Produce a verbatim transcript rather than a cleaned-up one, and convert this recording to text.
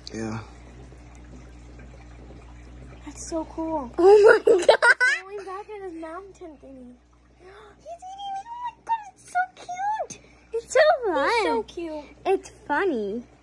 Yeah. That's so cool. Oh my god. Going back at his mountain thingy. He's eating it. Oh my god, it's so cute. It's so fun. He's so cute. It's funny.